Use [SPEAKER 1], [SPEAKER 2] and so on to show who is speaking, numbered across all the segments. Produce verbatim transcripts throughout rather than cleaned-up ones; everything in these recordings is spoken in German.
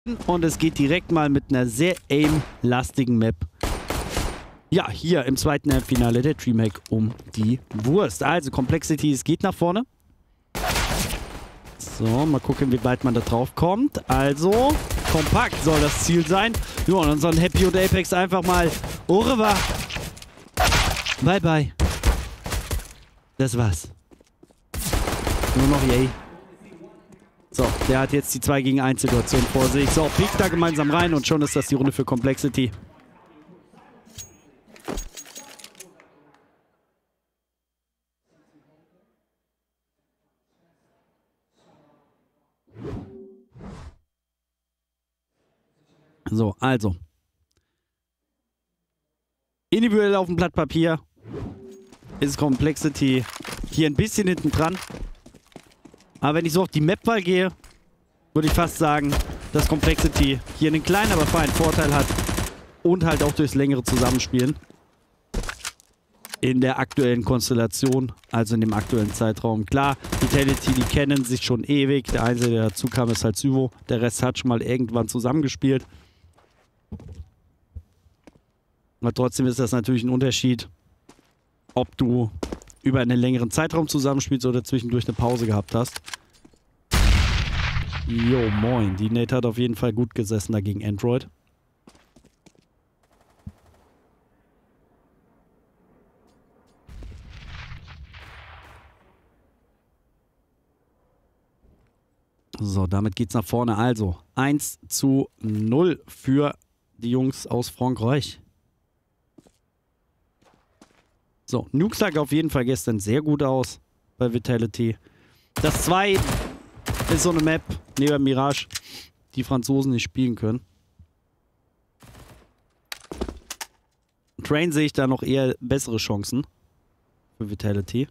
[SPEAKER 1] Und es geht direkt mal mit einer sehr aim-lastigen Map. Ja, hier im zweiten Halbfinale der Dreamhack um die Wurst. Also Complexity, es geht nach vorne. So, mal gucken, wie weit man da drauf kommt. Also, kompakt soll das Ziel sein. Ja, und unseren Happy und Apex einfach mal au revoir. Bye, bye. Das war's. Nur noch yay. So, der hat jetzt die zwei gegen eins Situation vor sich. So, pick da gemeinsam rein und schon ist das die Runde für Complexity. So, also. Individuell auf dem Blatt Papier ist Complexity hier ein bisschen hinten dran. Aber wenn ich so auf die Mapwahl gehe, würde ich fast sagen, dass Complexity hier einen kleinen, aber feinen Vorteil hat. Und halt auch durchs längere Zusammenspielen. In der aktuellen Konstellation, also in dem aktuellen Zeitraum. Klar, Vitality, die kennen sich schon ewig. Der Einzige, der dazu kam, ist halt Syvo. Der Rest hat schon mal irgendwann zusammengespielt. Aber trotzdem ist das natürlich ein Unterschied, ob du über einen längeren Zeitraum zusammenspielst oder zwischendurch eine Pause gehabt hast. Jo, moin. Die Nate hat auf jeden Fall gut gesessen dagegen Android. So, damit geht's nach vorne. Also, eins zu null für die Jungs aus Frankreich. So, Nuke sah auf jeden Fall gestern sehr gut aus bei Vitality. Das zwei ist so eine Map, neben Mirage, die Franzosen nicht spielen können. Train sehe ich da noch eher bessere Chancen für Vitality.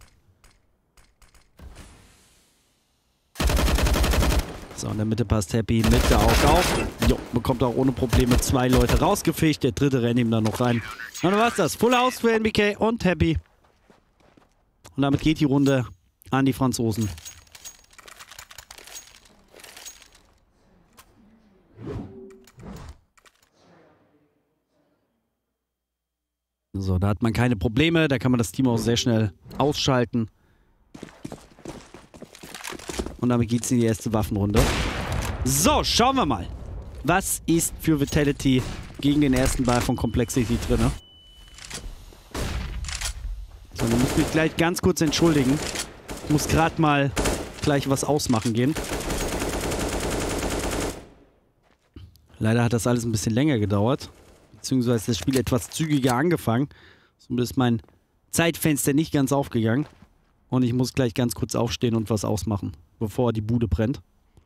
[SPEAKER 1] So, in der Mitte passt Happy mit der Aufgabe. Jo, bekommt auch ohne Probleme zwei Leute rausgefischt. Der dritte rennt ihm dann noch rein. Und dann war's das. Full House für N B K und Happy. Und damit geht die Runde an die Franzosen. So, da hat man keine Probleme. Da kann man das Team auch sehr schnell ausschalten. Und damit geht's in die erste Waffenrunde. So, schauen wir mal. Was ist für Vitality gegen den ersten Ball von Complexity drin? So, dann muss ich mich gleich ganz kurz entschuldigen. Ich muss gerade mal gleich was ausmachen gehen. Leider hat das alles ein bisschen länger gedauert. Beziehungsweise das Spiel etwas zügiger angefangen. Somit ist mein Zeitfenster nicht ganz aufgegangen. Und ich muss gleich ganz kurz aufstehen und was ausmachen, bevor die Bude brennt.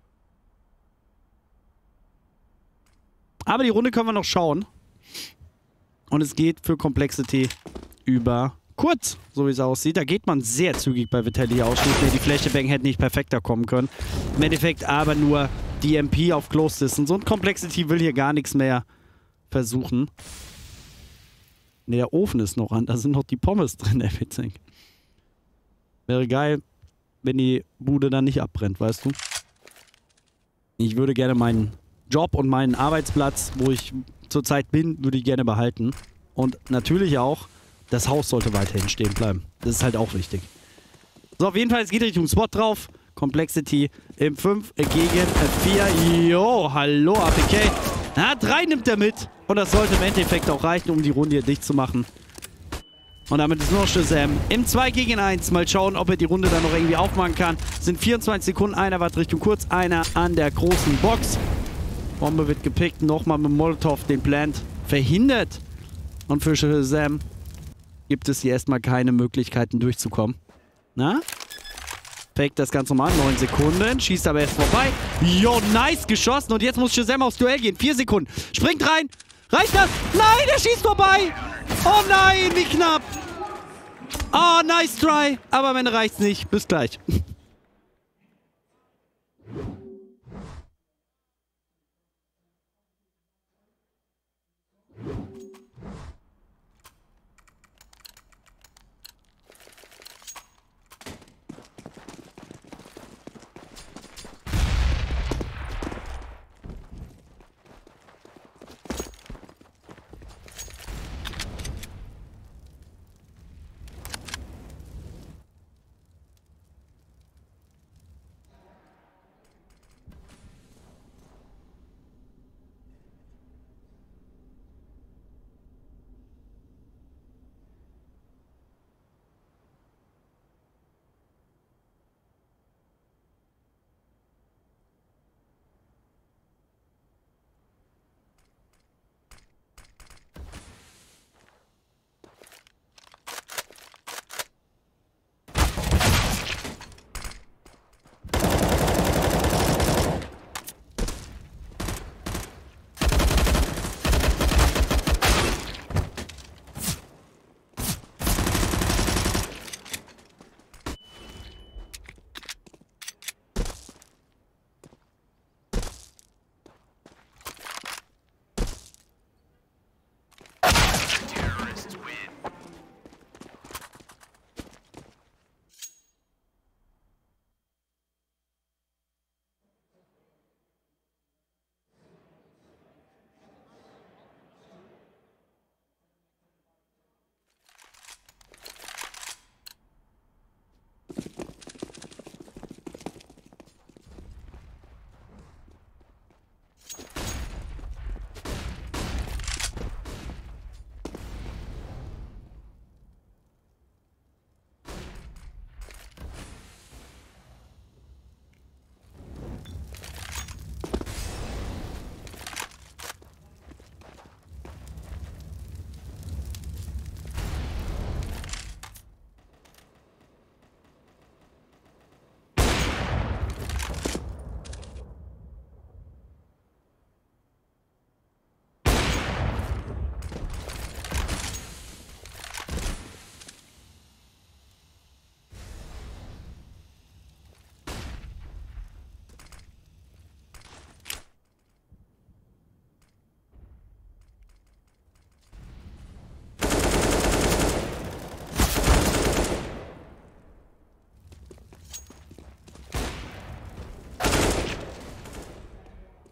[SPEAKER 1] Aber die Runde können wir noch schauen. Und es geht für Complexity über kurz, so wie es aussieht. Da geht man sehr zügig bei Vitality ausschließlich. Die Flashbang hätte nicht perfekter kommen können. Im Endeffekt aber nur die M P auf Close Distance. Und Complexity will hier gar nichts mehr versuchen. Ne, der Ofen ist noch an. Da sind noch die Pommes drin, der Witzig. Wäre geil, wenn die Bude dann nicht abbrennt, weißt du? Ich würde gerne meinen Job und meinen Arbeitsplatz, wo ich zurzeit bin, würde ich gerne behalten. Und natürlich auch, das Haus sollte weiterhin stehen bleiben. Das ist halt auch wichtig. So, auf jeden Fall, es geht Richtung Spot drauf. Complexity im fünf gegen vier. Jo, hallo A P K. Na, drei nimmt er mit. Und das sollte im Endeffekt auch reichen, um die Runde hier dicht zu machen. Und damit ist nur noch Shazam im zwei gegen eins. Mal schauen, ob er die Runde dann noch irgendwie aufmachen kann. Es sind vierundzwanzig Sekunden. Einer war Richtung kurz, einer an der großen Box. Bombe wird gepickt. Nochmal mit Molotov den Plant verhindert. Und für Shazam gibt es hier erstmal keine Möglichkeiten durchzukommen. Na? Packt das ganz normal. neun Sekunden. Schießt aber erst vorbei. Jo, nice geschossen. Und jetzt muss Shazam aufs Duell gehen. vier Sekunden. Springt rein. Reicht das? Nein, er schießt vorbei. Oh nein, wie knapp. Oh, nice try. Aber am Ende reicht's nicht. Bis gleich.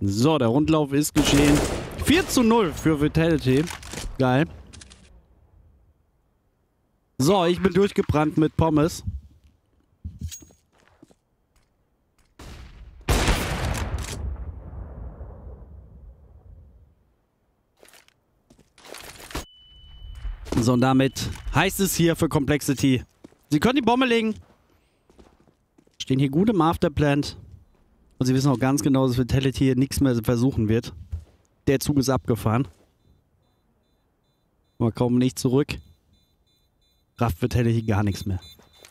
[SPEAKER 1] So, der Rundlauf ist geschehen. vier zu null für Vitality. Geil. So, ich bin durchgebrannt mit Pommes. So, und damit heißt es hier für Complexity. Sie können die Bombe legen. Stehen hier gut im Afterplant. Und sie wissen auch ganz genau, dass Vitality hier nichts mehr versuchen wird. Der Zug ist abgefahren. Aber kaum nicht zurück. Rafft Vitality gar nichts mehr.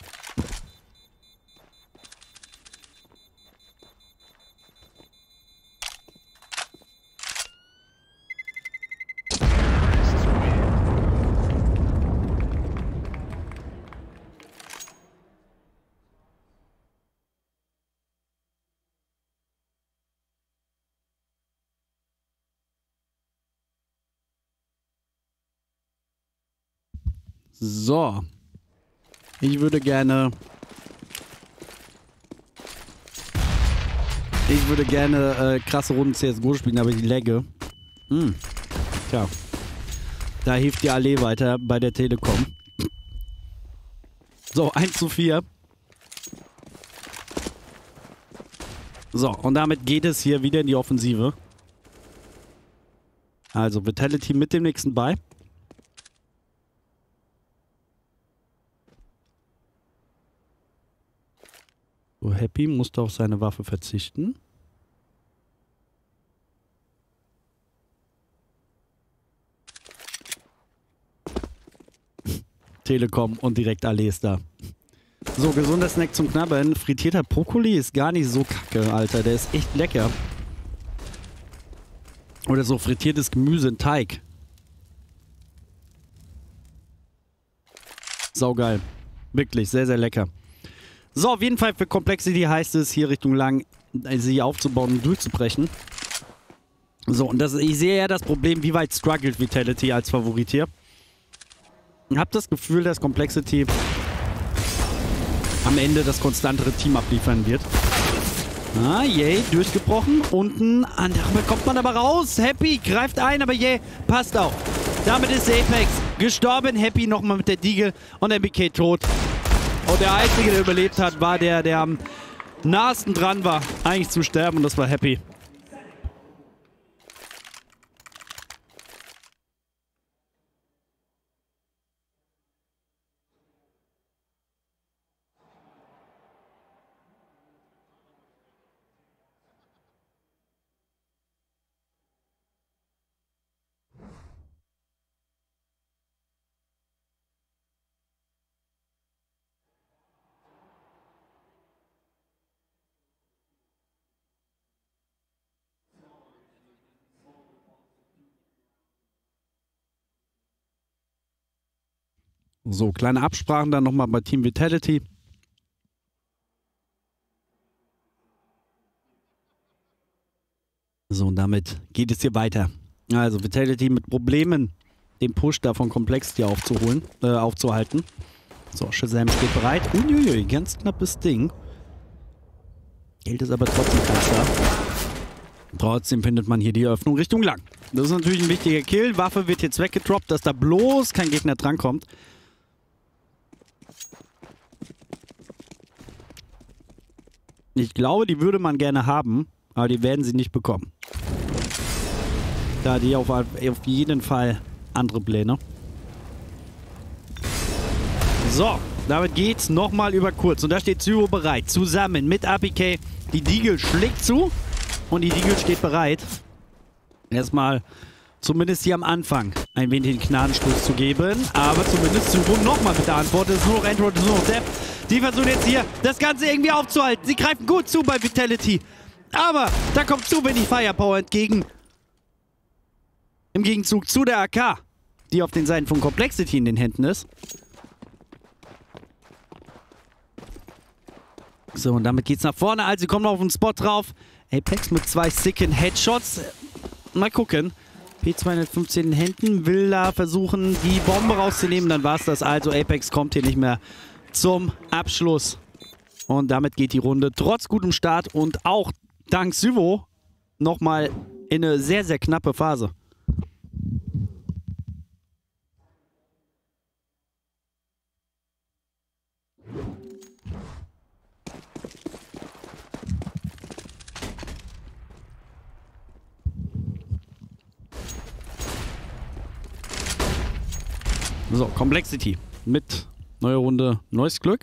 [SPEAKER 1] So. Ich würde gerne... Ich würde gerne äh, krasse Runden C S G O spielen, aber die lagge. Hm. Tja. Da hilft die Allee weiter bei der Telekom. So, eins zu vier. So, und damit geht es hier wieder in die Offensive. Also, Vitality mit dem nächsten Ball. So, Happy musste auf seine Waffe verzichten. Telekom und direkt Allee ist da. So, gesunder Snack zum Knabbern. Frittierter Brokkoli ist gar nicht so kacke, Alter. Der ist echt lecker. Oder so frittiertes Gemüse in Teig. Saugeil. Wirklich, sehr, sehr lecker. So, auf jeden Fall für Complexity heißt es, hier Richtung lang sie aufzubauen und durchzubrechen. So, und das, ich sehe ja das Problem, wie weit struggelt Vitality als Favorit hier. Ich habe das Gefühl, dass Complexity am Ende das konstantere Team abliefern wird. Ah, yay, durchgebrochen. Unten, an damit kommt man aber raus. Happy greift ein, aber yay, passt auch. Damit ist Apex gestorben. Happy nochmal mit der Deagle und M B K tot. Und der Einzige, der überlebt hat, war der, der am nahesten dran war, eigentlich zu sterben, und das war Happy. So, kleine Absprachen dann nochmal bei Team Vitality. So, und damit geht es hier weiter. Also Vitality mit Problemen, den Push da von Complexity aufzuholen, äh, aufzuhalten. So, Shazam steht bereit. Uiuiui, ganz knappes Ding. Geld ist aber trotzdem ganz da. Trotzdem findet man hier die Öffnung Richtung lang. Das ist natürlich ein wichtiger Kill. Waffe wird jetzt weggedroppt, dass da bloß kein Gegner drankommt. Ich glaube, die würde man gerne haben, aber die werden sie nicht bekommen. Da die auf, auf jeden Fall andere Pläne. So, damit geht's nochmal über kurz. Und da steht Zyro bereit, zusammen mit A P K. Die Deagle schlägt zu und die Deagle steht bereit. Erstmal, zumindest hier am Anfang, ein wenig den Gnadenstoß zu geben. Aber zumindest Zyro nochmal mit der Antwort. Es ist nur noch Android, es ist nur noch Depp. Die versuchen jetzt hier, das Ganze irgendwie aufzuhalten. Sie greifen gut zu bei Vitality. Aber da kommt zu wenig Firepower entgegen. Im Gegenzug zu der A K, die auf den Seiten von Complexity in den Händen ist. So, und damit geht's nach vorne. Also, sie kommen noch auf den Spot drauf. Apex mit zwei sicken Headshots. Mal gucken. P zweihundertfünfzehn in Händen, will da versuchen, die Bombe rauszunehmen. Dann war's das. Also, Apex kommt hier nicht mehr zum Abschluss. Und damit geht die Runde trotz gutem Start und auch dank Syvo nochmal in eine sehr, sehr knappe Phase. So, Complexity mit neuer Runde, neues Glück.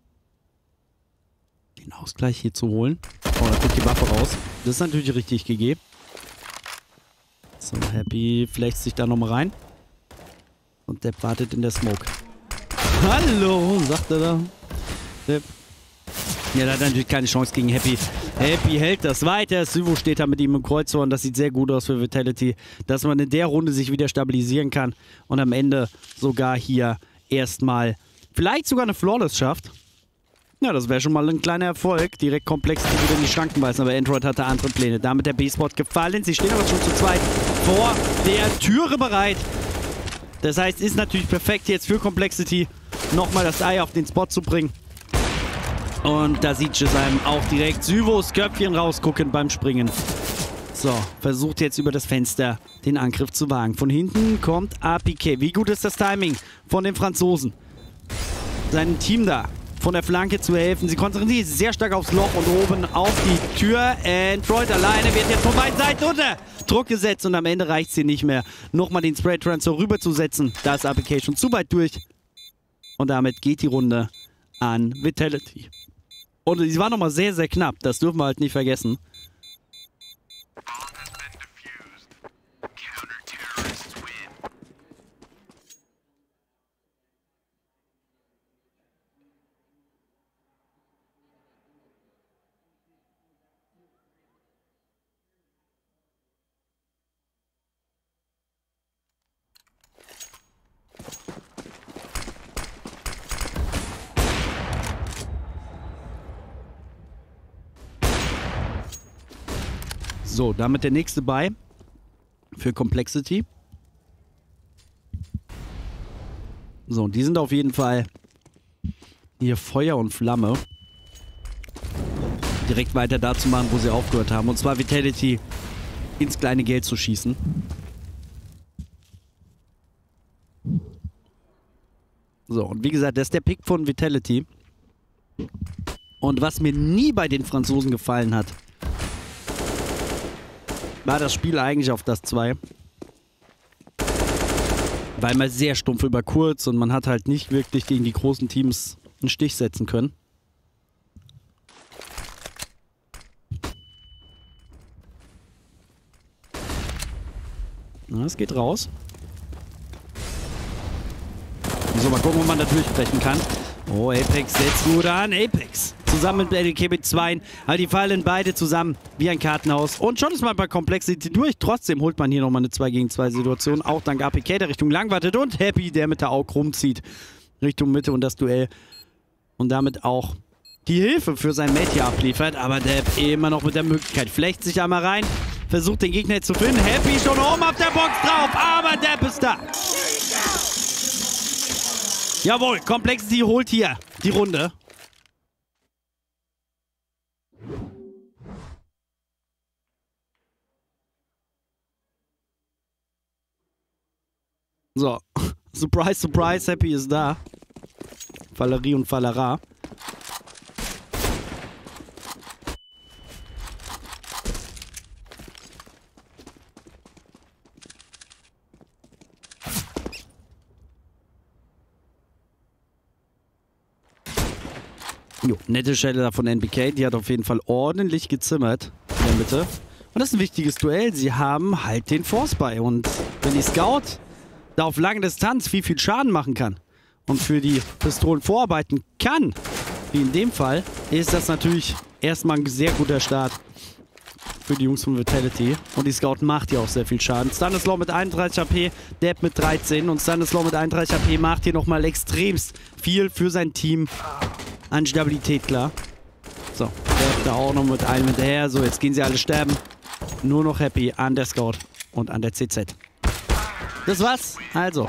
[SPEAKER 1] Den Ausgleich hier zu holen. Oh, da kommt die Waffe raus. Das ist natürlich richtig G G. So, Happy flext sich da nochmal rein. Und Depp wartet in der Smoke. Hallo, sagt er da. Depp. Ja, der hat natürlich keine Chance gegen Happy. Happy hält das weiter. Syvo steht da mit ihm im Kreuzhorn. Das sieht sehr gut aus für Vitality. Dass man in der Runde sich wieder stabilisieren kann. Und am Ende sogar hier erstmal vielleicht sogar eine Flawless schafft. Ja, das wäre schon mal ein kleiner Erfolg. Direkt komplex wieder in die Schranken beißen. Aber Android hatte andere Pläne. Damit der B-Spot gefallen. Sie stehen aber schon zu zweit vor der Türe bereit. Das heißt, ist natürlich perfekt jetzt für Complexity, nochmal das Ei auf den Spot zu bringen. Und da sieht Jesheim auch direkt Syvos Köpfchen rausgucken beim Springen. So, versucht jetzt über das Fenster den Angriff zu wagen. Von hinten kommt A P K. Wie gut ist das Timing von den Franzosen? Seinem Team da von der Flanke zu helfen. Sie konzentrieren sich sehr stark aufs Loch und oben auf die Tür. Android alleine wird jetzt von beiden Seiten unter Druck gesetzt und am Ende reicht es hier nicht mehr, nochmal den Spray Transfer rüberzusetzen. Da ist A P K schon zu weit durch. Und damit geht die Runde an Vitality. Und sie war nochmal sehr, sehr knapp. Das dürfen wir halt nicht vergessen. So, damit der nächste Buy für Complexity. So, und die sind auf jeden Fall hier Feuer und Flamme. Direkt weiter da zu machen, wo sie aufgehört haben. Und zwar Vitality ins kleine Geld zu schießen. So, und wie gesagt, das ist der Pick von Vitality. Und was mir nie bei den Franzosen gefallen hat, war das Spiel eigentlich auf das zwei. Weil man sehr stumpf über kurz und man hat halt nicht wirklich gegen die großen Teams einen Stich setzen können. Na, es geht raus. So, mal gucken, ob man da durchbrechen kann. Oh, Apex setzt gut an. Apex zusammen mit L D K mit zwei. Aber die fallen beide zusammen wie ein Kartenhaus. Und schon ist man bei Complexity durch. Trotzdem holt man hier nochmal eine zwei gegen zwei Situation. Auch dank A P K, der Richtung lang wartet. Und Happy, der mit der Aug rumzieht. Richtung Mitte und das Duell. Und damit auch die Hilfe für sein Mate hier abliefert. Aber Depp immer noch mit der Möglichkeit. Flecht sich einmal rein. Versucht den Gegner jetzt zu finden. Happy schon oben auf der Box drauf. Aber Depp ist da. Jawohl, Complexity holt hier die Runde. So, surprise, surprise, Happy ist da. Fallerie und Fallera. Jo, nette Stelle da von N B K. Die hat auf jeden Fall ordentlich gezimmert in der Mitte. Und das ist ein wichtiges Duell. Sie haben halt den Force bei. Und wenn die Scout da auf lange Distanz viel, viel Schaden machen kann und für die Pistolen vorarbeiten kann, wie in dem Fall, ist das natürlich erstmal ein sehr guter Start für die Jungs von Vitality. Und die Scout macht ja auch sehr viel Schaden. Stanislaw mit einunddreißig H P, Depp mit dreizehn. Und Stanislaw mit einunddreißig H P macht hier nochmal extremst viel für sein Team an Stabilität, klar. So, Depp da auch noch mit einem hinterher. So, jetzt gehen sie alle sterben. Nur noch Happy an der Scout und an der C Z. Das war's. Also.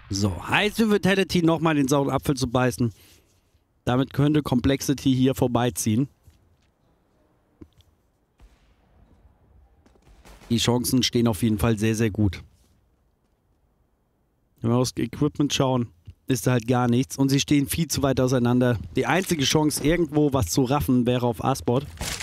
[SPEAKER 1] So, heißt für Vitality nochmal den sauren Apfel zu beißen. Damit könnte Complexity hier vorbeiziehen. Die Chancen stehen auf jeden Fall sehr, sehr gut. Wenn wir aufs Equipment schauen, ist da halt gar nichts. Und sie stehen viel zu weit auseinander. Die einzige Chance, irgendwo was zu raffen, wäre auf A-Spot.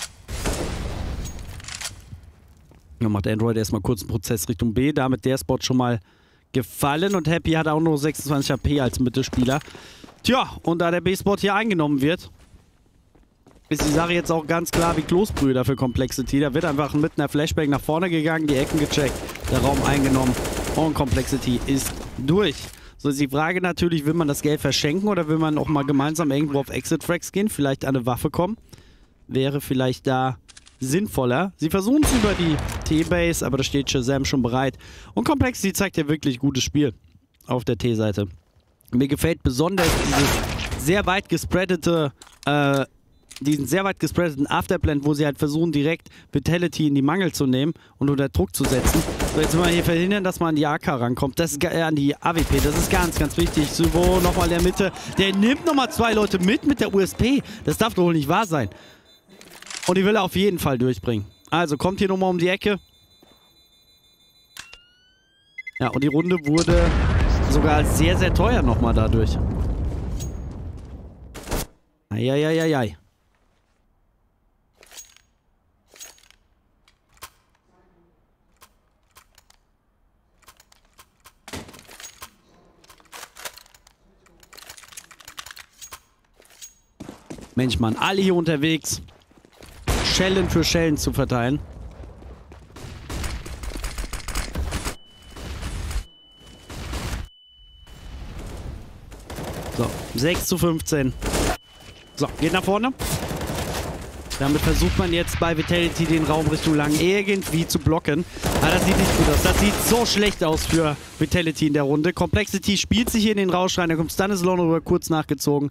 [SPEAKER 1] Dann macht Android erstmal kurz einen Prozess Richtung B. Damit der Spot schon mal gefallen. Und Happy hat auch nur sechsundzwanzig H P als Mittelspieler. Tja, und da der B-Spot hier eingenommen wird, ist die Sache jetzt auch ganz klar wie Kloßbrüder für Complexity. Da wird einfach mit einer Flashbang nach vorne gegangen, die Ecken gecheckt, der Raum eingenommen und Complexity ist durch. So ist die Frage natürlich, will man das Geld verschenken oder will man auch mal gemeinsam irgendwo auf Exit-Fracks gehen, vielleicht an eine Waffe kommen? Wäre vielleicht da sinnvoller. Sie versuchen es über die T-Base, aber da steht Shazam schon bereit. Und Complexity zeigt ja wirklich gutes Spiel auf der T-Seite. Mir gefällt besonders dieses sehr weit gespreadete, äh, diesen sehr weit gespreadeten Afterblend, wo sie halt versuchen, direkt Vitality in die Mangel zu nehmen und unter Druck zu setzen. So, jetzt müssen wir hier verhindern, dass man an die A K rankommt. Das ist, äh, an die A W P. Das ist ganz, ganz wichtig. Suvo nochmal in der Mitte. Der nimmt nochmal zwei Leute mit mit der U S P. Das darf doch wohl nicht wahr sein. Und die will er auf jeden Fall durchbringen. Also, kommt hier nochmal um die Ecke. Ja, und die Runde wurde sogar sehr, sehr teuer nochmal dadurch. Eieieiei. Mensch, Mann, alle hier unterwegs. Schellen für Schellen zu verteilen. So, sechs zu fünfzehn. So, geht nach vorne. Damit versucht man jetzt bei Vitality den Raum Richtung lang irgendwie zu blocken. Aber das sieht nicht gut aus. Das sieht so schlecht aus für Vitality in der Runde. Complexity spielt sich hier in den Rausch rein. Da kommt Stanislaw rüber, kurz nachgezogen.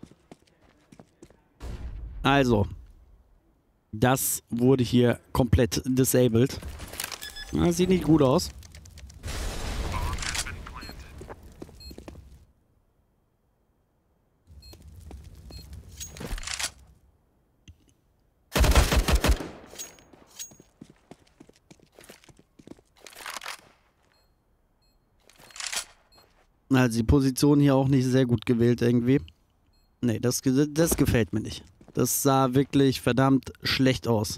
[SPEAKER 1] Also, das wurde hier komplett disabled. Das sieht nicht gut aus. Also die Position hier auch nicht sehr gut gewählt irgendwie. Nee, das, das gefällt mir nicht. Das sah wirklich verdammt schlecht aus.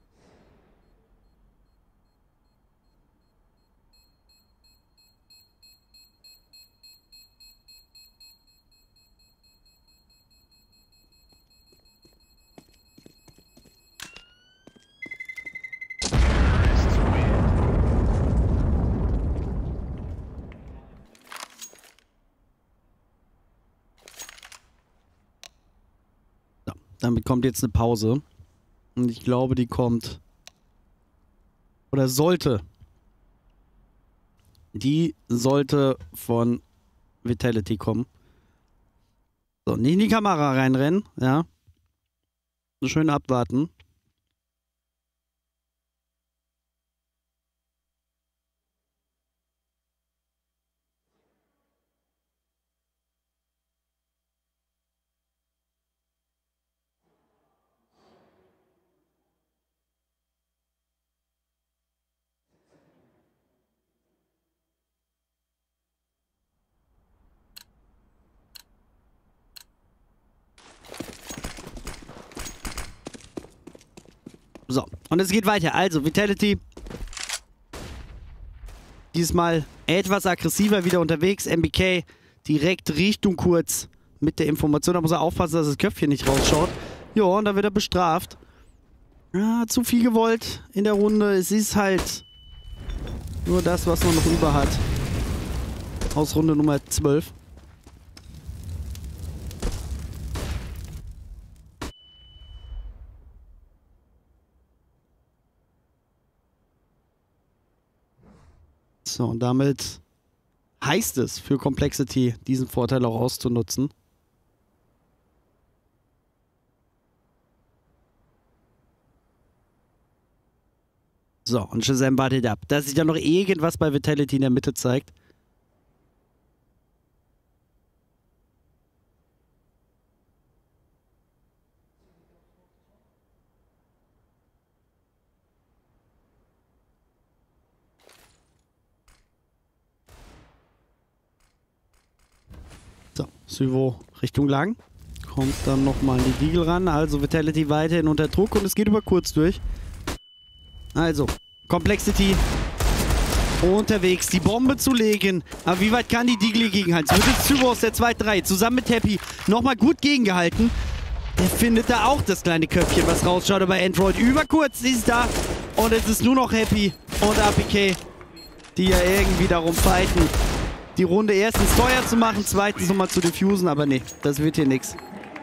[SPEAKER 1] Damit kommt jetzt eine Pause. Und ich glaube, die kommt. Oder sollte. Die sollte von Vitality kommen. So, nicht in die Kamera reinrennen, ja. Schön abwarten. So, und es geht weiter. Also, Vitality diesmal etwas aggressiver wieder unterwegs. M B K direkt Richtung kurz mit der Information. Da muss er aufpassen, dass das Köpfchen nicht rausschaut. Ja, und dann wird er bestraft. Ja, zu viel gewollt in der Runde. Es ist halt nur das, was man noch über hat. Aus Runde Nummer zwölf. So, und damit heißt es für Complexity, diesen Vorteil auch auszunutzen. So, und Shazam wartet ab, dass sich da noch irgendwas bei Vitality in der Mitte zeigt. Syvo Richtung lang. Kommt dann nochmal in die Diegel ran. Also Vitality weiterhin unter Druck und es geht über kurz durch. Also, Complexity unterwegs, die Bombe zu legen. Aber wie weit kann die Diegel gegenhalten? Es wird jetzt Syvo aus der zweiten Reihe zusammen mit Happy nochmal gut gegengehalten. Der findet da auch das kleine Köpfchen, was rausschaut. Aber Android über kurz ist da. Und es ist nur noch Happy und A P K, die ja irgendwie darum fighten, die Runde erstens teuer zu machen, zweitens nochmal zu diffusen. Aber nee, das wird hier nichts.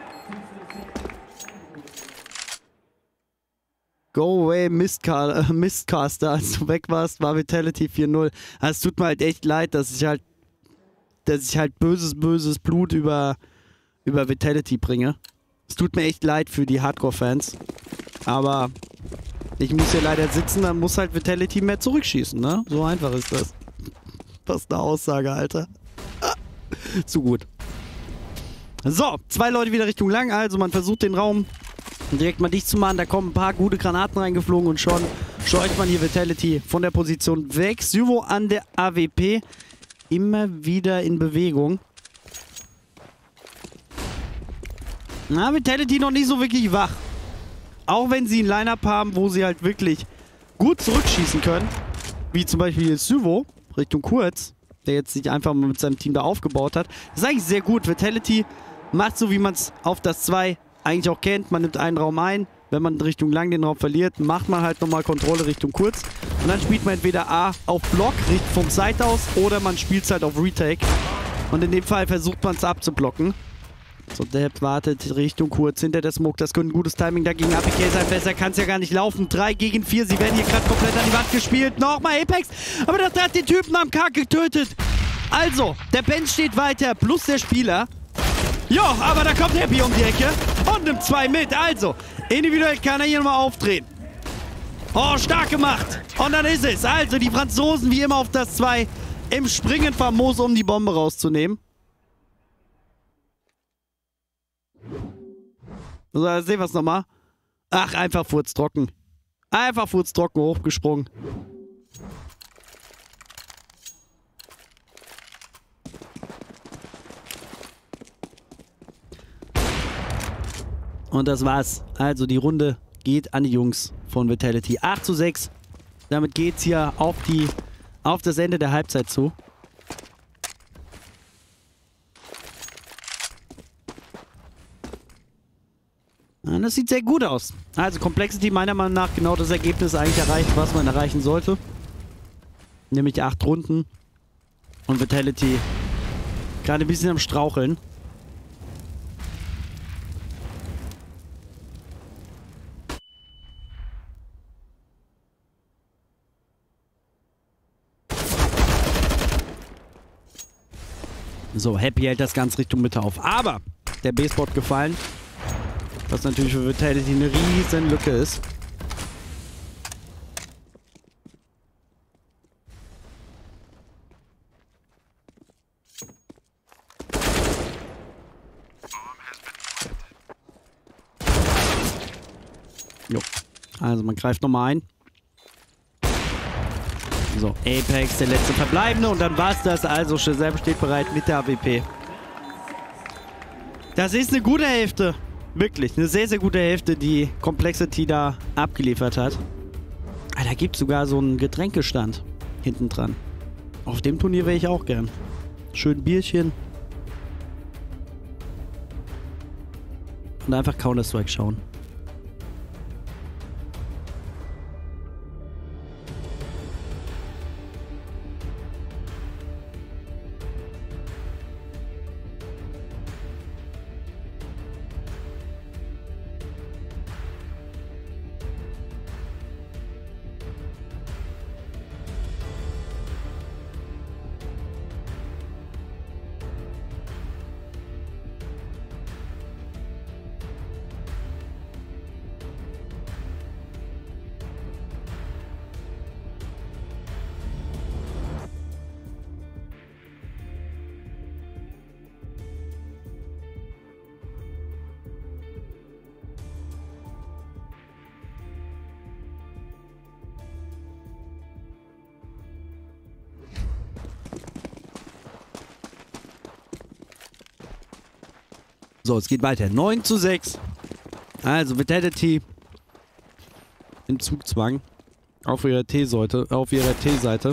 [SPEAKER 1] Go away, Mistca äh, Mistcaster. Als du weg warst, war Vitality vier null. Also es tut mir halt echt leid, dass ich halt dass ich halt böses, böses Blut über, über Vitality bringe. Es tut mir echt leid für die Hardcore-Fans. Aber ich muss hier leider sitzen, dann muss halt Vitality mehr zurückschießen, ne? So einfach ist das. Was eine Aussage, Alter. Ah, zu gut. So, zwei Leute wieder Richtung lang. Also man versucht den Raum direkt mal dicht zu machen. Da kommen ein paar gute Granaten reingeflogen und schon scheucht man hier Vitality von der Position weg. Syvo an der A W P. Immer wieder in Bewegung. Na, Vitality noch nicht so wirklich wach. Auch wenn sie ein Line-Up haben, wo sie halt wirklich gut zurückschießen können. Wie zum Beispiel Syvo Richtung Kurz, der jetzt sich einfach mal mit seinem Team da aufgebaut hat. Das ist eigentlich sehr gut. Vitality macht so, wie man es auf das zwei eigentlich auch kennt. Man nimmt einen Raum ein. Wenn man Richtung lang den Raum verliert, macht man halt nochmal Kontrolle Richtung Kurz. Und dann spielt man entweder A auf Block, vom Side aus, oder man spielt es halt auf Retake. Und in dem Fall versucht man es abzublocken. So, Depp wartet Richtung Kurz hinter der Smoke. Das könnte ein gutes Timing dagegen A P K sein. Besser kann es ja gar nicht laufen. drei gegen vier. Sie werden hier gerade komplett an die Wand gespielt. Nochmal Apex. Aber das hat den Typen am K getötet. Also, der Bench steht weiter. Plus der Spieler. Jo, aber da kommt Happy um die Ecke. Und nimmt zwei mit. Also, individuell kann er hier nochmal aufdrehen. Oh, stark gemacht. Und dann ist es. Also, die Franzosen wie immer auf das zwei. Im Springen famos, um die Bombe rauszunehmen. So, sehen wir es nochmal. Ach, einfach furztrocken. Einfach furztrocken hochgesprungen. Und das war's. Also die Runde geht an die Jungs von Vitality. acht zu sechs. Damit geht's hier auf, die, auf das Ende der Halbzeit zu. Und das sieht sehr gut aus. Also Complexity meiner Meinung nach genau das Ergebnis eigentlich erreicht, was man erreichen sollte. Nämlich acht Runden. Und Vitality gerade ein bisschen am Straucheln. So, Happy hält das Ganze Richtung Mitte auf. Aber der B-Spot gefallen. Was natürlich für Vitality eine riesen Lücke ist. Jo. Also man greift nochmal ein. So, Apex, der letzte Verbleibende. Und dann war's das. Also, Shazam steht bereit mit der A W P. Das ist eine gute Hälfte. Wirklich, eine sehr, sehr gute Hälfte, die Complexity da abgeliefert hat. Ah, da gibt es sogar so einen Getränkestand hinten dran. Auf dem Turnier wäre ich auch gern. Schön Bierchen. Und einfach Counter-Strike schauen. So, es geht weiter. neun zu sechs. Also, Vitality im Zugzwang. Auf ihrer T-Seite. Auf ihrer T-Seite.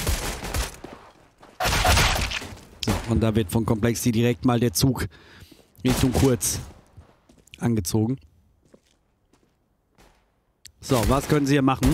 [SPEAKER 1] So, und da wird von Complexity direkt mal der Zug Richtung Kurz angezogen. So, was können sie hier machen?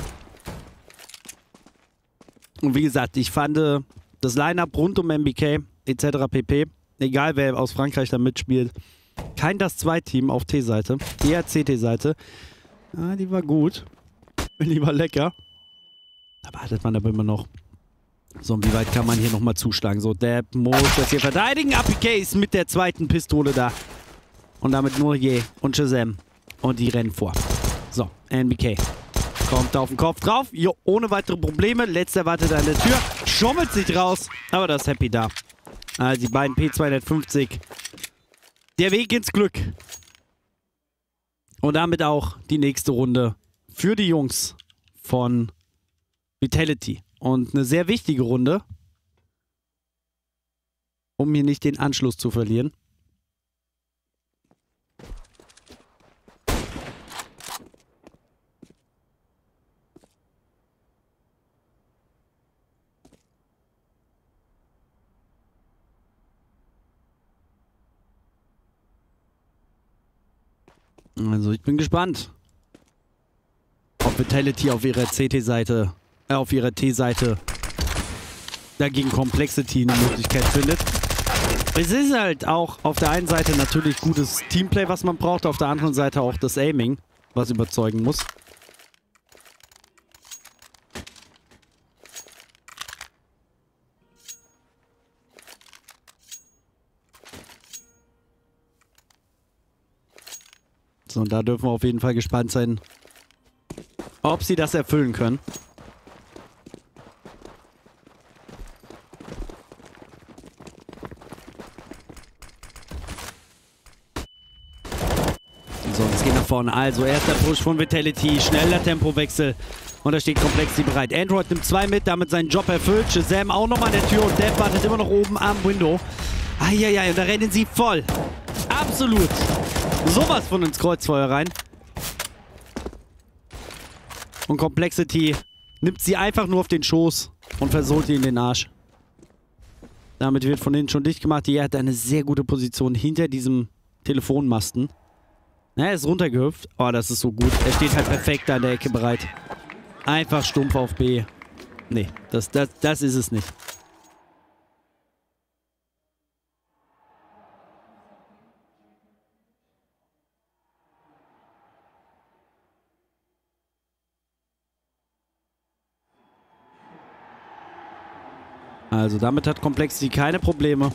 [SPEAKER 1] Und wie gesagt, ich fand das Line-Up rund um M B K et cetera pp. Egal wer aus Frankreich da mitspielt. Kein das zwei Team auf T-Seite. Eher C T-Seite. Ah, die war gut. Die war lecker. Da wartet man aber immer noch. So, und wie weit kann man hier nochmal zuschlagen? So, Depp muss das hier verteidigen. A P K ist mit der zweiten Pistole da. Und damit Nourier und Shazam. Und die rennen vor. So, M B K. Kommt auf den Kopf drauf. Jo, ohne weitere Probleme. Letzter wartet an der Tür. Schummelt sich raus. Aber das ist Happy da. Also die beiden P zweihundertfünfzig. Der Weg ins Glück. Und damit auch die nächste Runde für die Jungs von Vitality. Und eine sehr wichtige Runde, um hier nicht den Anschluss zu verlieren. Also ich bin gespannt, ob Vitality auf ihrer C T-Seite, äh, auf ihrer T-Seite dagegen Complexity eine Möglichkeit findet. Es ist halt auch auf der einen Seite natürlich gutes Teamplay, was man braucht, auf der anderen Seite auch das Aiming, was überzeugen muss. So, und da dürfen wir auf jeden Fall gespannt sein, ob sie das erfüllen können. So, es geht nach vorne. Also, erster Push von Vitality, schneller Tempowechsel. Und da steht Complexity bereit. Android nimmt zwei mit, damit seinen Job erfüllt. Shazam auch nochmal an der Tür und Dev wartet immer noch oben am Window. Eieiei, und da rennen sie voll. Absolut. Sowas von ins Kreuzfeuer rein. Und Complexity nimmt sie einfach nur auf den Schoß und versohlt ihn in den Arsch. Damit wird von hinten schon dicht gemacht. Die hat eine sehr gute Position hinter diesem Telefonmasten. Na, er ist runtergehüpft. Oh, das ist so gut. Er steht halt perfekt da in der Ecke bereit. Einfach stumpf auf B. Nee, das, das, das ist es nicht. Also damit hat Complexity keine Probleme.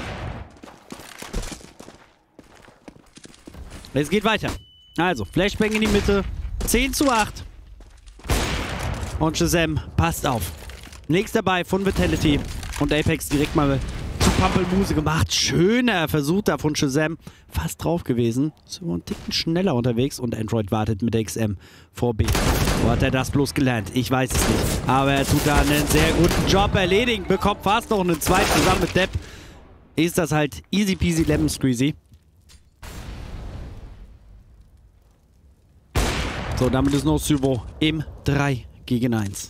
[SPEAKER 1] Es geht weiter. Also, Flashbang in die Mitte. zehn zu acht. Und Shazam passt auf. Nächster Ball von Vitality. Und Apex direkt mal zu Pampelmuse gemacht. Schöner Versuch da von Shazam. Fast drauf gewesen. So ein Ticken schneller unterwegs. Und Android wartet mit X M vor B. Wo hat er das bloß gelernt? Ich weiß es nicht. Aber er tut da einen sehr guten Job erledigen. Bekommt fast noch einen zweiten zusammen mit Depp. Ist das halt easy peasy lemon squeezy. So, damit ist noch Syvo im drei gegen eins.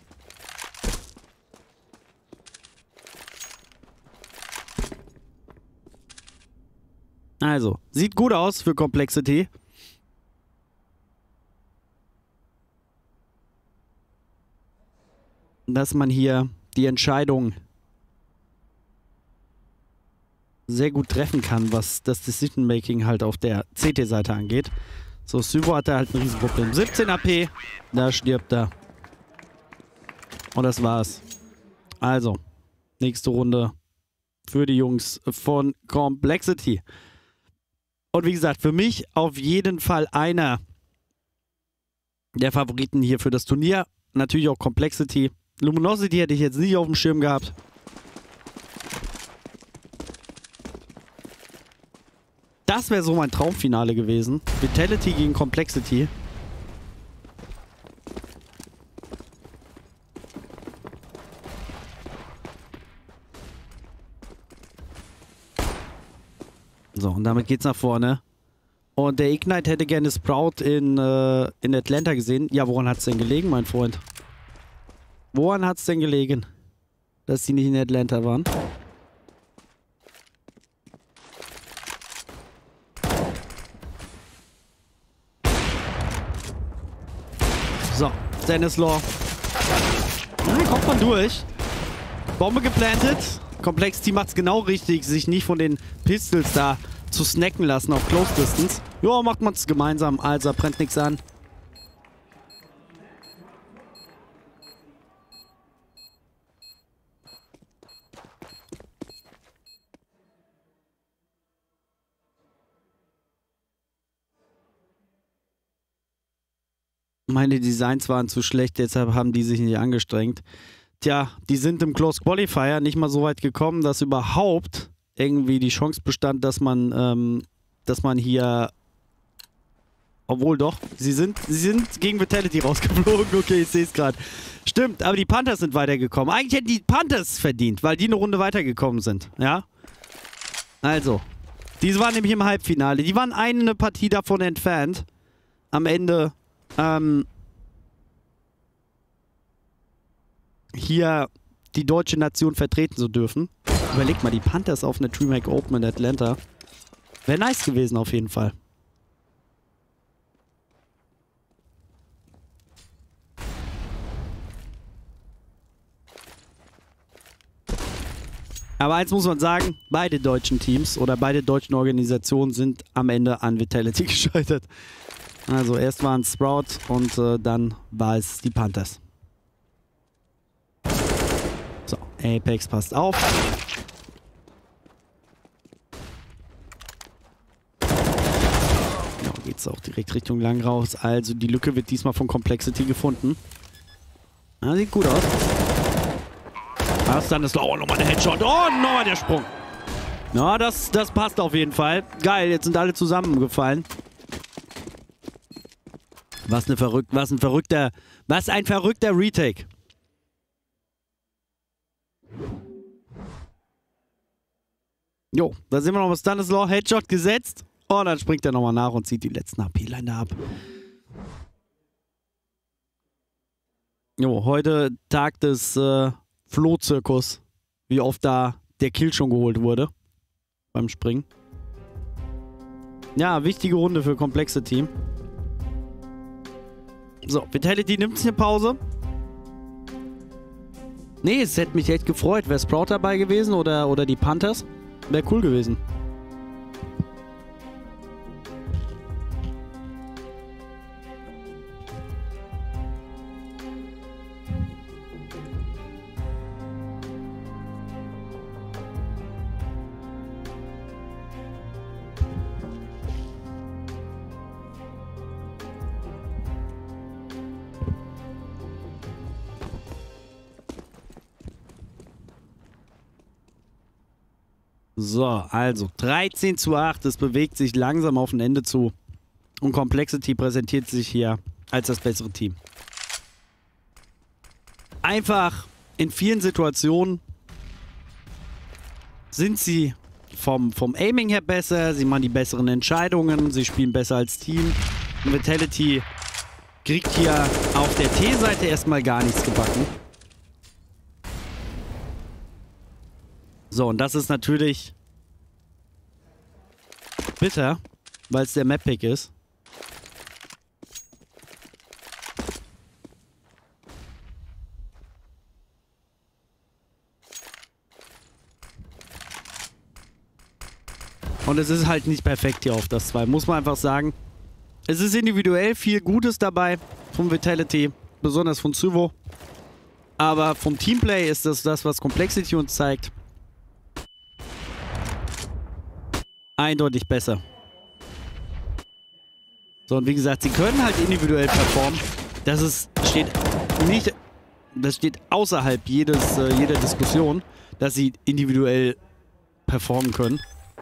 [SPEAKER 1] Also, sieht gut aus für Complexity. Dass man hier die Entscheidung sehr gut treffen kann, was das Decision-Making halt auf der C T-Seite angeht. So, Syvo hat da halt ein Riesenproblem. siebzehn A P, da stirbt er. Und das war's. Also, nächste Runde für die Jungs von Complexity. Und wie gesagt, für mich auf jeden Fall einer der Favoriten hier für das Turnier. Natürlich auch Complexity. Luminosity hätte ich jetzt nicht auf dem Schirm gehabt. Das wäre so mein Traumfinale gewesen. Vitality gegen Complexity. So, und damit geht's nach vorne. Und der Ignite hätte gerne Sprout in, äh, in Atlanta gesehen. Ja, woran hat's denn gelegen, mein Freund? Woran hat's denn gelegen, dass die nicht in Atlanta waren? So, Stanislaw. Ja, kommt man durch. Bombe geplantet. Complexity macht's genau richtig, sich nicht von den Pistols da zu snacken lassen auf Close Distance. Ja, macht man's gemeinsam, also brennt nichts an. Meine Designs waren zu schlecht, deshalb haben die sich nicht angestrengt. Tja, die sind im Close Qualifier nicht mal so weit gekommen, dass überhaupt irgendwie die Chance bestand, dass man, ähm, dass man hier... Obwohl doch, sie sind, sie sind gegen Vitality rausgeflogen. Okay, ich sehe es gerade. Stimmt, aber die Panthers sind weitergekommen. Eigentlich hätten die Panthers verdient, weil die eine Runde weitergekommen sind. Ja? Also, die waren nämlich im Halbfinale. Die waren eine Partie davon entfernt. Am Ende... Ähm, hier die deutsche Nation vertreten zu dürfen. Überleg mal, die Panthers auf eine DreamHack Open in Atlanta. Wäre nice gewesen auf jeden Fall. Aber eins muss man sagen, beide deutschen Teams oder beide deutschen Organisationen sind am Ende an Vitality gescheitert. Also erst waren es Sprout und äh, dann war es die Panthers. So, Apex passt auf. Ja, geht's auch direkt Richtung lang raus. Also die Lücke wird diesmal von Complexity gefunden. Ja, sieht gut aus. Das dann ist oh, nochmal der Headshot. Oh, nochmal der Sprung. Ja, das, das passt auf jeden Fall. Geil, jetzt sind alle zusammengefallen. Was eine verrückt, was ein verrückter, was ein verrückter Retake. Jo, da sind wir noch bei Stanislaw. Headshot gesetzt. Und dann springt er nochmal nach und zieht die letzten H P-Line ab. Jo, heute Tag des äh, Flohzirkus. Wie oft da der Kill schon geholt wurde. Beim Springen. Ja, wichtige Runde für Complexity. So, Vitality nimmt sich eine Pause. Nee, es hätte mich echt gefreut. Wäre Sprout dabei gewesen oder, oder die Panthers? Wäre cool gewesen. So, also dreizehn zu acht. Es bewegt sich langsam auf ein Ende zu. Und Complexity präsentiert sich hier als das bessere Team. Einfach in vielen Situationen sind sie vom, vom Aiming her besser. Sie machen die besseren Entscheidungen. Sie spielen besser als Team. Und Vitality kriegt hier auf der T-Seite erstmal gar nichts gebacken. So, und das ist natürlich bitter, weil es der Map-Pick ist. Und es ist halt nicht perfekt hier auf das zwei, muss man einfach sagen. Es ist individuell viel Gutes dabei vom Vitality, besonders von Zyvo. Aber vom Teamplay ist das das, was Complexity uns zeigt. Eindeutig besser. So, und wie gesagt, sie können halt individuell performen. Das ist, steht nicht, das steht außerhalb jedes, äh, jeder Diskussion, dass sie individuell performen können.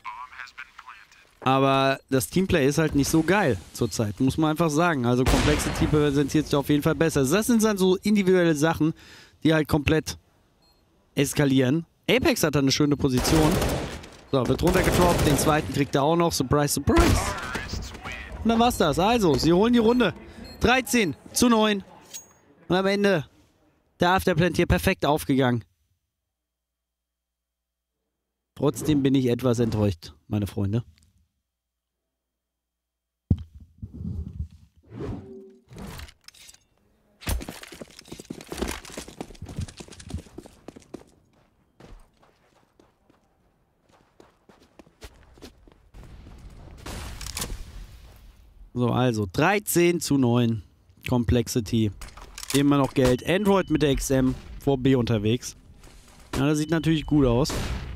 [SPEAKER 1] Aber das Teamplay ist halt nicht so geil zurzeit, muss man einfach sagen. Also Complexity präsentiert sich auf jeden Fall besser. Das sind dann so individuelle Sachen, die halt komplett eskalieren. Apex hat da eine schöne Position. So, wird runtergetroppt. Den zweiten kriegt er auch noch. Surprise, surprise. Und dann war's das. Also, sie holen die Runde. dreizehn zu neun. Und am Ende der Afterplant hier perfekt aufgegangen. Trotzdem bin ich etwas enttäuscht, meine Freunde. So, also dreizehn zu neun. Complexity. Immer noch Geld. Android mit der X M vor B unterwegs. Ja, das sieht natürlich gut aus.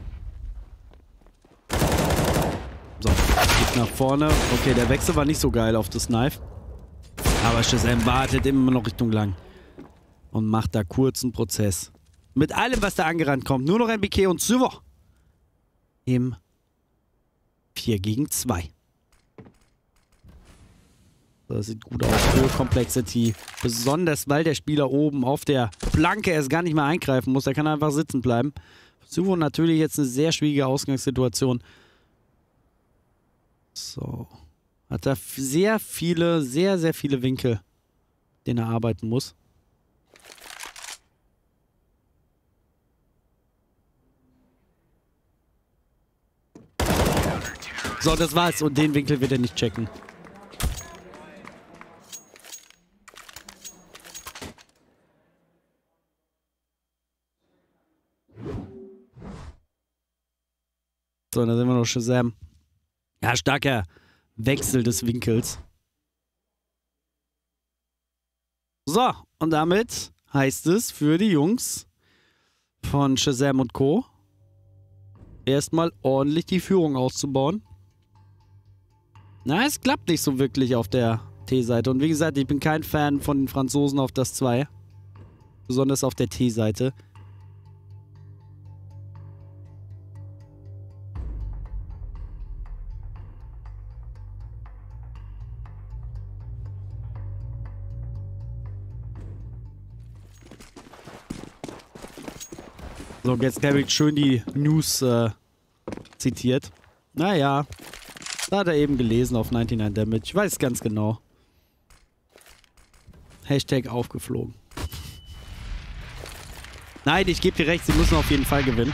[SPEAKER 1] So, geht nach vorne. Okay, der Wechsel war nicht so geil auf das Knife. Aber Shazam wartet immer noch Richtung lang. Und macht da kurzen Prozess. Mit allem, was da angerannt kommt. Nur noch M B K und Silver. Im vier gegen zwei. Das sieht gut aus für Complexity. Besonders, weil der Spieler oben auf der Planke erst gar nicht mehr eingreifen muss. Er kann einfach sitzen bleiben. Suvo natürlich jetzt eine sehr schwierige Ausgangssituation. So. Hat er sehr viele, sehr, sehr viele Winkel, denen er arbeiten muss. So, das war's. Und den Winkel wird er nicht checken. So, dann sind wir noch Shazam. Ja, starker Wechsel des Winkels. So, und damit heißt es für die Jungs von Shazam und Co. erstmal ordentlich die Führung auszubauen. Na, es klappt nicht so wirklich auf der T-Seite. Und wie gesagt, ich bin kein Fan von den Franzosen auf das zwei. Besonders auf der T-Seite. So, jetzt Derek schön die News äh, zitiert. Naja, da hat er eben gelesen auf neunundneunzig Damage. Ich weiß ganz genau. Hashtag aufgeflogen. Nein, ich gebe dir recht, sie müssen auf jeden Fall gewinnen.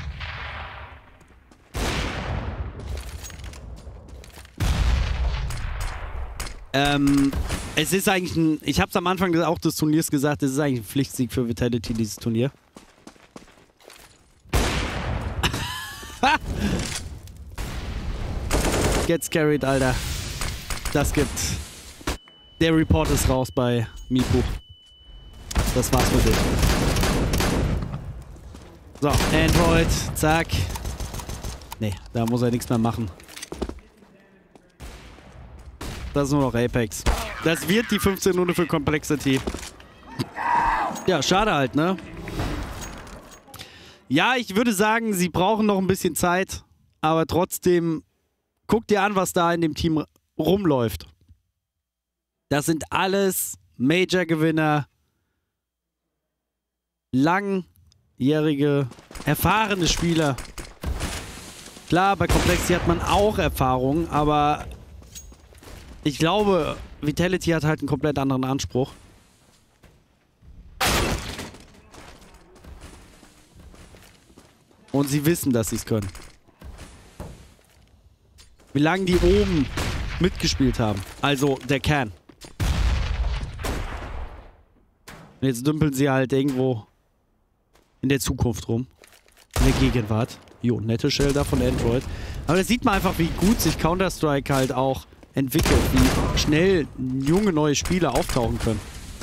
[SPEAKER 1] Ähm, es ist eigentlich ein... Ich habe es am Anfang auch des Turniers gesagt, es ist eigentlich ein Pflichtsieg für Vitality, dieses Turnier. Gets carried, Alter. Das gibt... Der Report ist raus bei Mipu. Das war's für dich. So, Android. Zack. Nee, da muss er nichts mehr machen. Das ist nur noch Apex. Das wird die fünfzehn Runde für Complexity. Ja, schade halt, ne? Ja, ich würde sagen, sie brauchen noch ein bisschen Zeit. Aber trotzdem, guck dir an, was da in dem Team rumläuft. Das sind alles Major-Gewinner. Langjährige, erfahrene Spieler. Klar, bei Complexity hat man auch Erfahrung, aber ich glaube, Vitality hat halt einen komplett anderen Anspruch. Und sie wissen, dass sie es können. Wie lange die oben mitgespielt haben. Also der Kern. Und jetzt dümpeln sie halt irgendwo in der Zukunft rum. In der Gegenwart. Jo, nette Schilder von Android. Aber da sieht man einfach, wie gut sich Counter-Strike halt auch entwickelt. Wie schnell junge neue Spieler auftauchen können.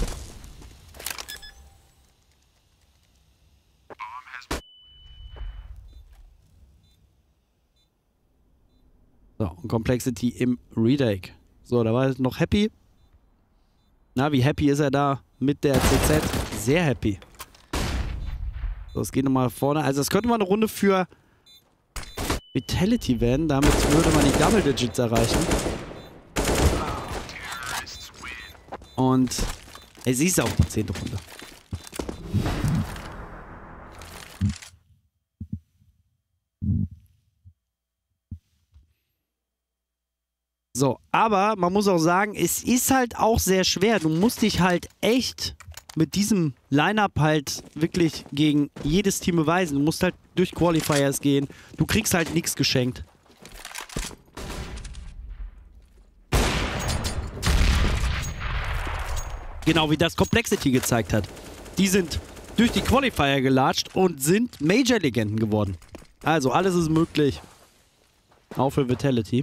[SPEAKER 1] So, und Complexity im Retake. So, da war er noch happy. Na, wie happy ist er da mit der C Z? Sehr happy. So, es geht nochmal vorne. Also, das könnte mal eine Runde für Vitality werden. Damit würde man die Double Digits erreichen. Und es ist auch die zehnte Runde. So, aber man muss auch sagen, es ist halt auch sehr schwer. Du musst dich halt echt mit diesem Line-Up halt wirklich gegen jedes Team beweisen. Du musst halt durch Qualifiers gehen. Du kriegst halt nichts geschenkt. Genau wie das Complexity gezeigt hat. Die sind durch die Qualifier gelatscht und sind Major-Legenden geworden. Also, alles ist möglich. Auch für Vitality.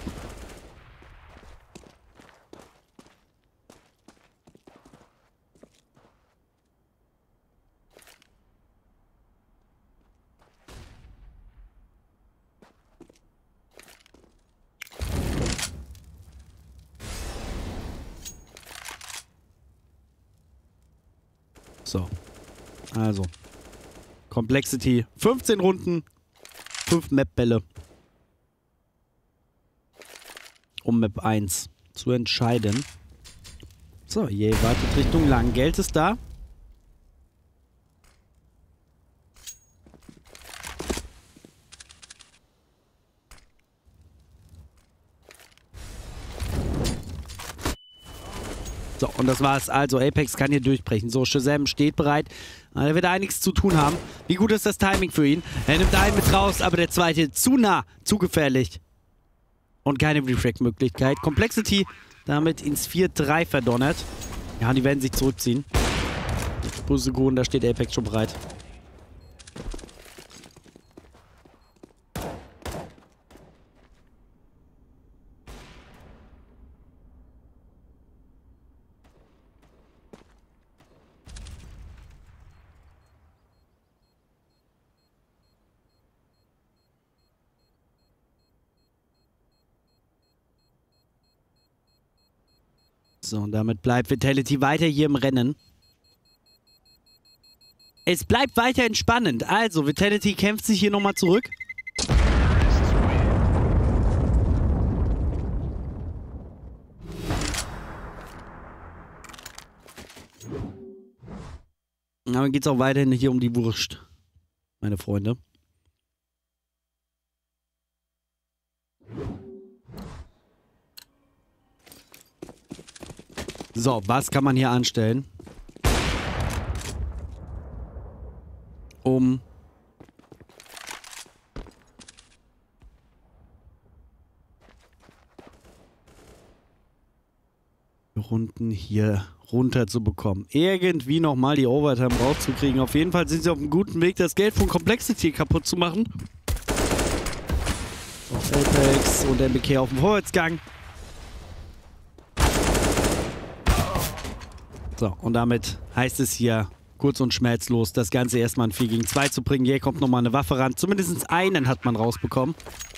[SPEAKER 1] So. Also. Complexity. fünfzehn Runden. fünf Map-Bälle. Um Map eins zu entscheiden. So, je wartet Richtung lang. Geld ist da. So, und das war's. Also, Apex kann hier durchbrechen. So, Shazam steht bereit. Er wird einiges zu tun haben. Wie gut ist das Timing für ihn? Er nimmt einen mit raus, aber der zweite zu nah, zu gefährlich. Und keine Refract-Möglichkeit. Complexity damit ins vier drei verdonnert. Ja, die werden sich zurückziehen. Busse Grun, da steht Apex schon bereit. So, und damit bleibt Vitality weiter hier im Rennen. Es bleibt weiter entspannend. Also, Vitality kämpft sich hier nochmal zurück. Aber dann geht es auch weiterhin hier um die Wurst, meine Freunde. So, was kann man hier anstellen? Um Runden hier runter zu bekommen. Irgendwie nochmal die Overtime rauszukriegen. Auf jeden Fall sind sie auf einem guten Weg, das Geld von Complexity kaputt zu machen. Auf Apex und M B K auf dem Vorwärtsgang. So, und damit heißt es hier kurz und schmerzlos, das Ganze erstmal in vier gegen zwei zu bringen. Hier kommt nochmal eine Waffe ran. Zumindest einen hat man rausbekommen.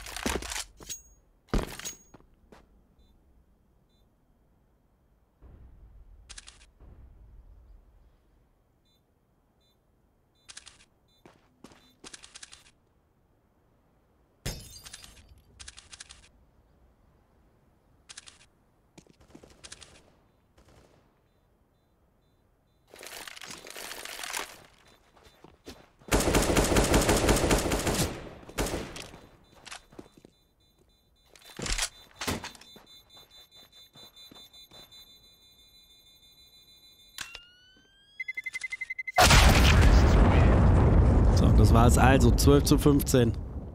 [SPEAKER 1] Das war es also, zwölf zu fünfzehn.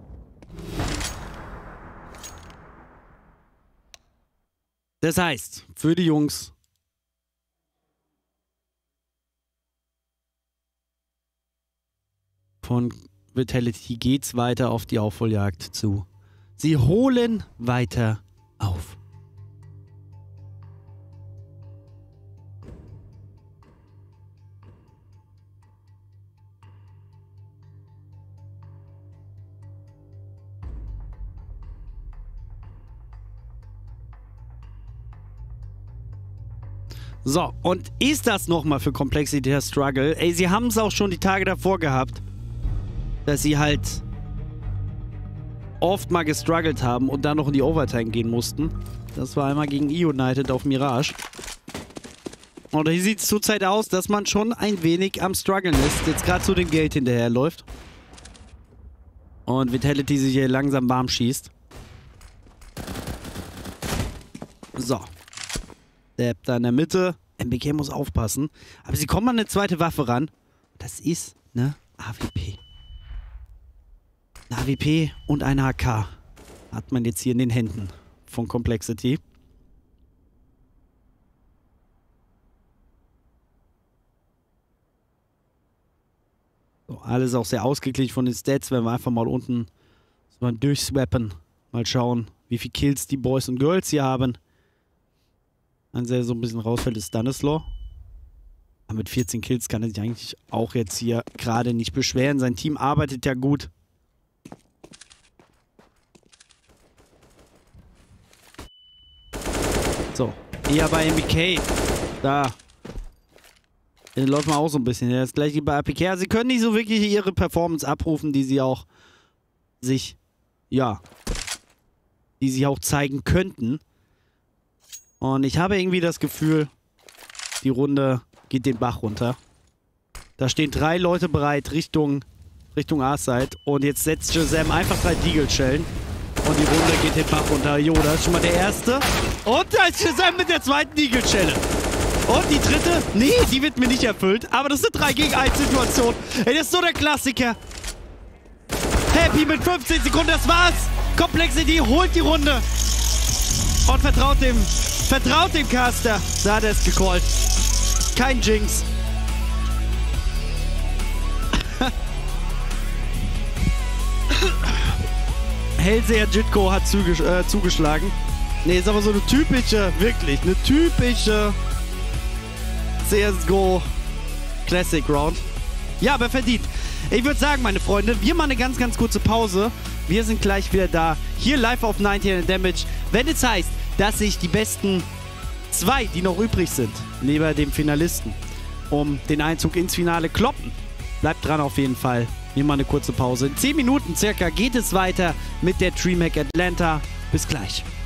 [SPEAKER 1] Das heißt, für die Jungs von Vitality geht's weiter auf die Aufholjagd zu. Sie holen weiter auf. So, und ist das nochmal für Complexity der Struggle? Ey, sie haben es auch schon die Tage davor gehabt, dass sie halt oft mal gestruggelt haben und dann noch in die Overtime gehen mussten. Das war einmal gegen E-United auf Mirage. Und hier sieht es zurzeit aus, dass man schon ein wenig am Struggeln ist. Jetzt gerade zu dem Geld hinterherläuft. Und Vitality sich hier langsam warm schießt. So. Der da in der Mitte. M B K muss aufpassen. Aber sie kommen an eine zweite Waffe ran. Das ist eine A W P. Eine A W P und eine A K hat man jetzt hier in den Händen von Complexity. So, alles auch sehr ausgeglichen von den Stats. Wenn wir einfach mal unten so mal durchswappen. Mal schauen, wie viele Kills die Boys und Girls hier haben. Ein sehr so ein bisschen rausfällt ist Stanislaw. Aber mit vierzehn Kills kann er sich eigentlich auch jetzt hier gerade nicht beschweren. Sein Team arbeitet ja gut. So, eher bei M B K. Da. Den läuft man auch so ein bisschen. Das gleiche bei A P K. Sie können nicht so wirklich ihre Performance abrufen, die sie auch sich, ja, die sie auch zeigen könnten. Und ich habe irgendwie das Gefühl, die Runde geht den Bach runter. Da stehen drei Leute bereit Richtung, Richtung A-Side. Und jetzt setzt Shazam einfach drei Deagle-Schellen. Und die Runde geht den Bach runter. Jo, das ist schon mal der erste. Und da ist Shazam mit der zweiten Deagle-Schelle. Und die dritte? Nee, die wird mir nicht erfüllt. Aber das ist eine drei gegen eins Situation. Ey, das ist so der Klassiker. Happy mit fünfzehn Sekunden, das war's. Complexity holt die Runde. Und vertraut dem, vertraut dem Caster. Da hat er es gecallt. Kein Jinx. Hellseher Jitko hat zuges äh, zugeschlagen. Ne, ist aber so eine typische, wirklich, eine typische C S G O Classic Round. Ja, aber verdient. Ich würde sagen, meine Freunde, wir machen eine ganz, ganz kurze Pause. Wir sind gleich wieder da. Hier live auf neunzehn Damage. Wenn es heißt, dass sich die besten zwei, die noch übrig sind, neben dem Finalisten, um den Einzug ins Finale kloppen. Bleibt dran auf jeden Fall. Wir machen eine kurze Pause. In zehn Minuten circa geht es weiter mit der DreamHack Atlanta. Bis gleich.